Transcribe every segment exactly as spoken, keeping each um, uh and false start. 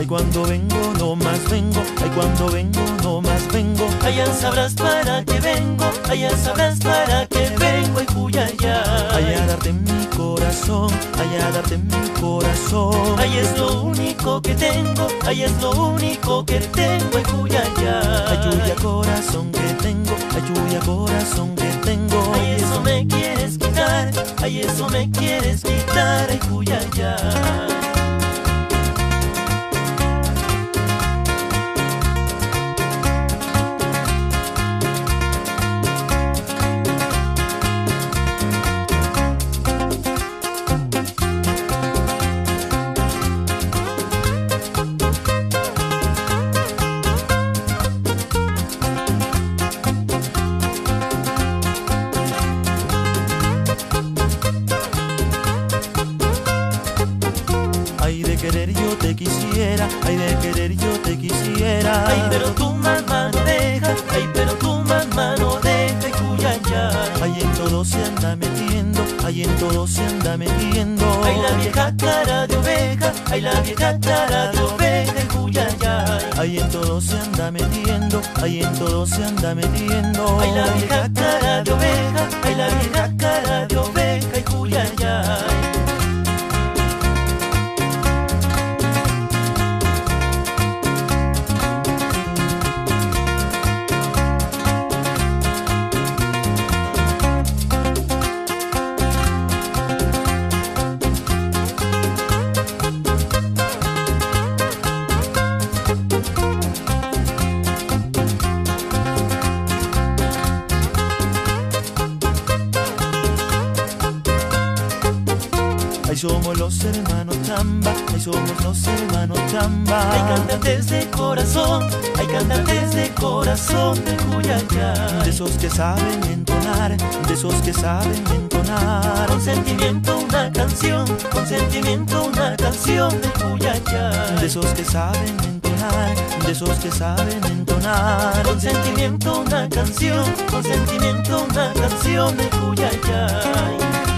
cuando vengo, no más vengo. Ay, cuando vengo, no más vengo. Allá sabrás para qué vengo, allá sabrás para qué vengo, ay Cuyayay. Allá darte mi corazón, allá darte mi corazón. Ay, es lo único que tengo, ay, es lo único que tengo, ay Cuyayay. Ay, Yuya, corazón que tengo, ay, Yuya, corazón que tengo. Ay, eso me quieres quitar, ay, eso me quieres quitar, ay Cuyayay. Ay, de querer yo te quisiera, ay, de querer yo te quisiera. Ay, pero tu mamá no deja, ay, pero tu mamá no deja, ay Cuyayay. Ay, en todo se anda metiendo, ay, en todo se anda metiendo. Ay, la vieja cara de oveja, ay, la vieja cara de oveja, ay Cuyayay. Ay, en todo se anda metiendo, ay, en todo se anda metiendo. Ay, la vieja cara de oveja, ay, la vieja cara de oveja, ay Cuyayay. Ay, somos los hermanos Chamba, ay, somos los hermanos Chamba. Hay cantantes de corazón, hay cantantes de corazón de Cuyayay. De esos que saben entonar, de esos que saben entonar. Con sentimiento una canción, con sentimiento una canción de Cuyayay. De esos que saben entonar, de esos que saben entonar. Con sentimiento una canción, con sentimiento una canción de Cuyayay.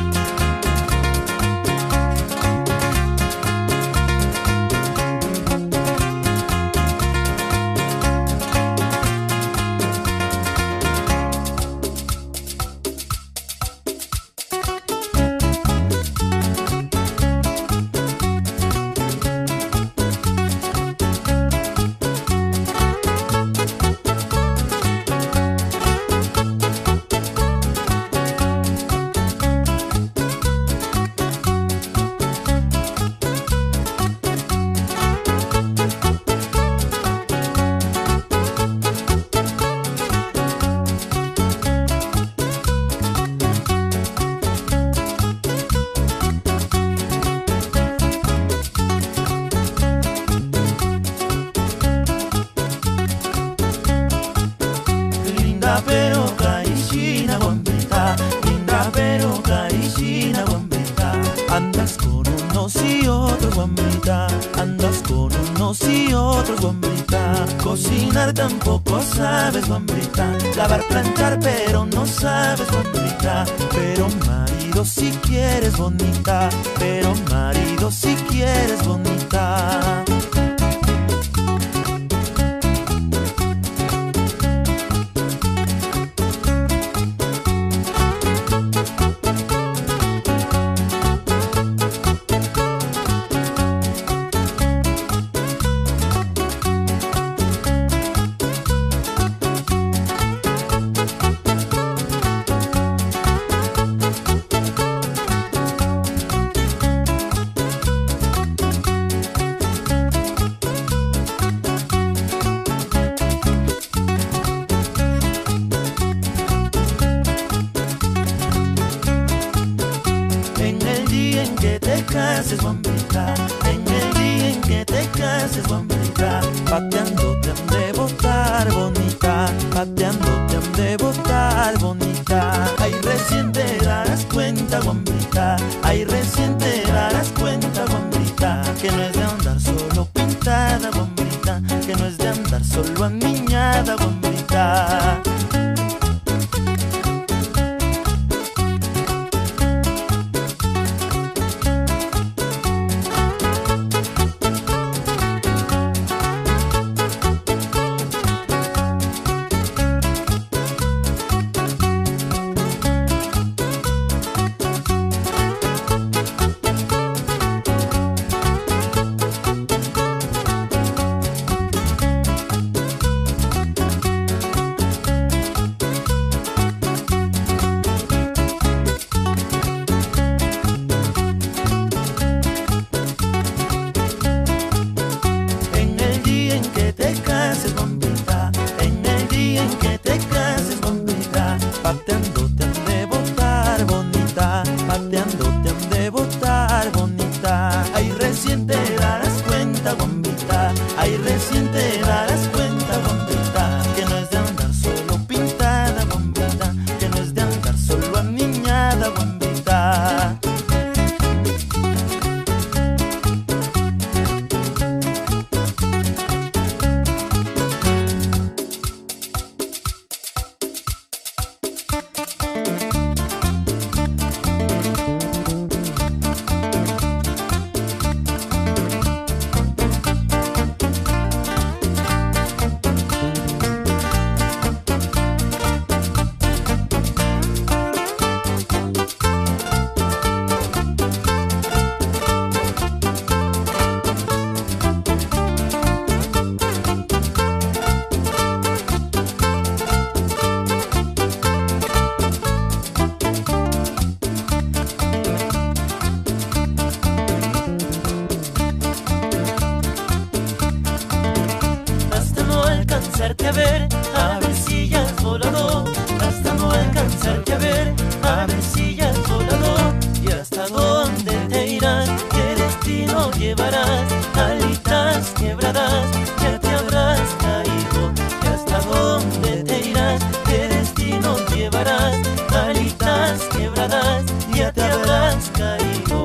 Pero caishina guambita, linda pero caishina guambita. Andas con unos y otros guambita, andas con unos y otros guambita. Cocinar tampoco sabes guambita, lavar, planchar pero no sabes guambita. Pero marido si quieres bonita, pero marido si quieres bonita. Cases, guambita, en el día en que te cases, guambita, pateando te han de botar bonita, pateando te han de botar bonita. Ay, recién te darás cuenta, guambita, ay, recién te darás cuenta, guambita, que no es de andar solo pintada, guambita, que no es de andar solo aniñada, guambita. llevarás, alitas quebradas, ya te habrás caído. ¿Y hasta dónde te irás? ¿Qué destino llevarás? Alitas quebradas, ya te habrás caído.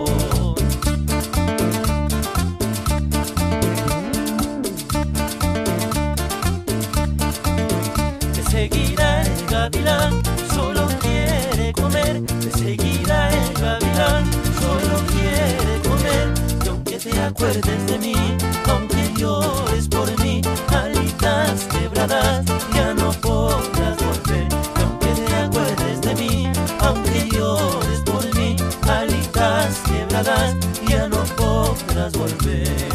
Te seguirá el gavilán, solo quiere comer. Te seguirá el gavilán, solo quiere comer. Y aunque te acuerdes de mí, aunque llores por mí, alitas quebradas, ya no podrás volver. Y aunque te acuerdes de mí, aunque llores por mí, alitas quebradas, ya no podrás volver.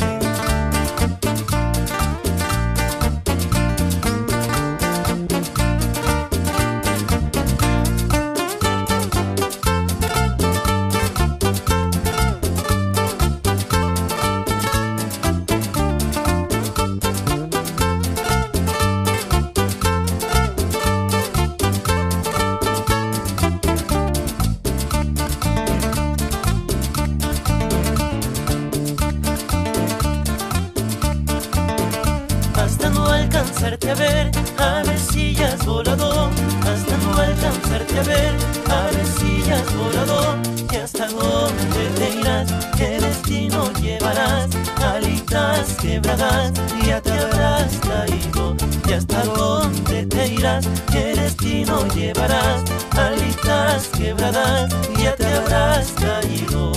Hasta no alcanzarte a ver, a ver si ya has volado. Hasta no alcanzarte a ver, a ver si ya has volado. Y hasta dónde te irás, qué destino llevarás, alitas quebradas, ya te habrás caído. Y hasta dónde te irás, qué destino llevarás, alitas quebradas, ya te habrás caído.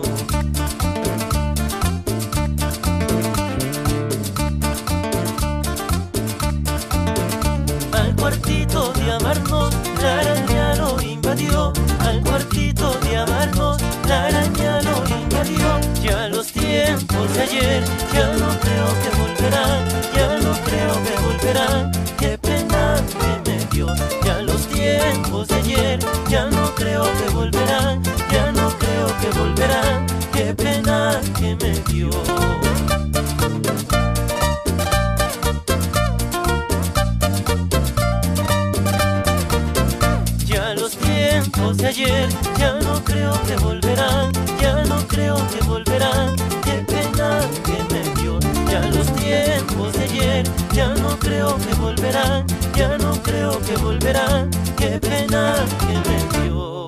Al cuartito de amarnos, la araña lo invadió. Al cuartito de amarnos, la araña lo invadió. Ya los tiempos de ayer, ya no creo que volverán, ya no creo que volverán. Qué pena que me dio. Ya los tiempos de ayer, ya no creo que volverán, ya no creo que volverán. Qué pena que me dio. Tiempos de ayer, ya no creo que volverán, ya no creo que volverán. Qué pena que me dio. Ya los tiempos de ayer, ya no creo que volverán, ya no creo que volverán. Qué pena que me dio.